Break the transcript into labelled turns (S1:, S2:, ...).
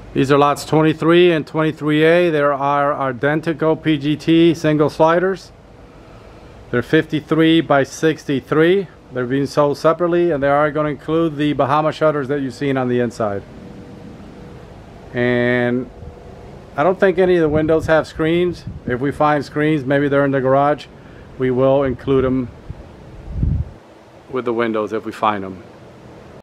S1: These are lots 23 and 23A. There are identical PGT single sliders. They're 53 by 63. They're being sold separately, and they are going to include the Bahama shutters that you've seen on the inside. And I don't think any of the windows have screens. If we find screens, maybe they're in the garage, we will include them with the windows if we find them.